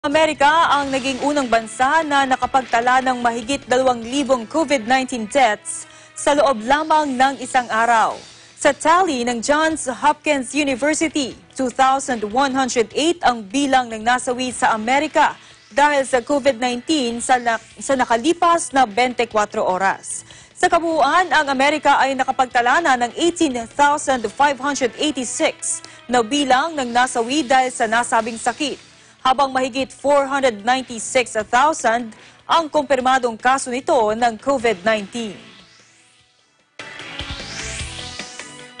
Amerika ang naging unang bansa na nakapagtala ng mahigit 2,000 COVID-19 deaths sa loob lamang ng isang araw. Sa tally ng Johns Hopkins University, 2,108 ang bilang ng nasawi sa Amerika dahil sa COVID-19 sa nakalipas na 24 oras. Sa kabuuan, ang Amerika ay nakapagtala na ng 18,586 na bilang ng nasawi dahil sa nasabing sakit, habang mahigit 496,000 ang kumpirmadong kaso nito ng COVID-19.